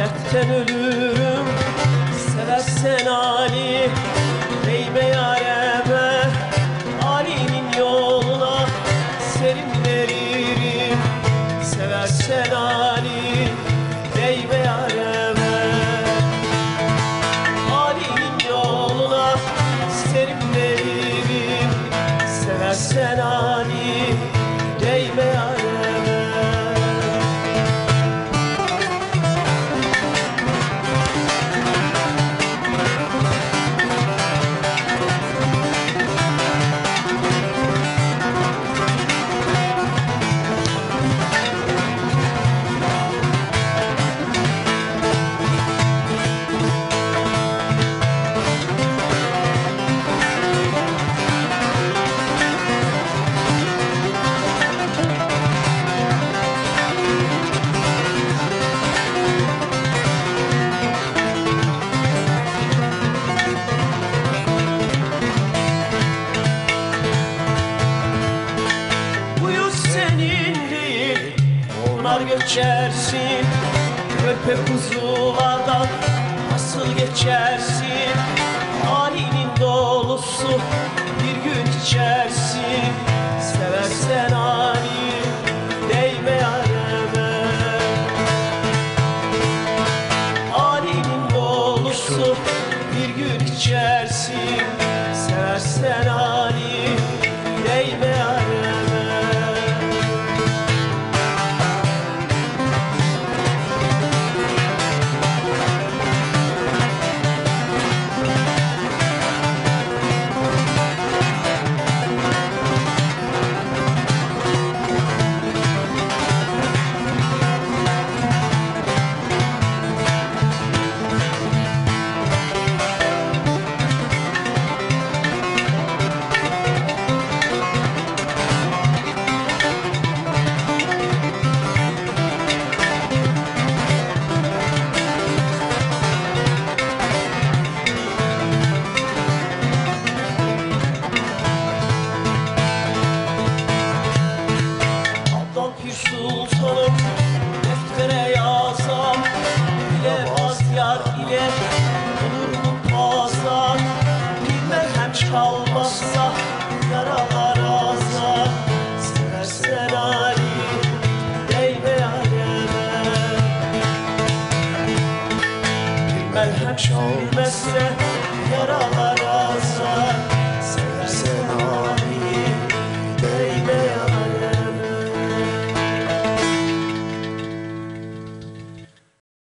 dertten ölürüm. Seversen Ali, değme yareme, Ali'nin yoluna serim veririm. Seversen Ali, değme yareme, Ali'nin yoluna serim veririm. Seversen Ali, değme yareme. Geçersin körpe kuzulardan nasıl geçersin? Ali'nin dolusu bir gün içersin. Seversen Ali, değme yareme, Ali'nin dolusu bir gün içersin. Seversen Ali, değme yareme. Sultanım deftere yazam, bile vaz yar ile olur mu pazar? Bir merhem çalmazsa yaralar azar. Seversen Ali, değme yareme, bir merhem çalmazsa yaralar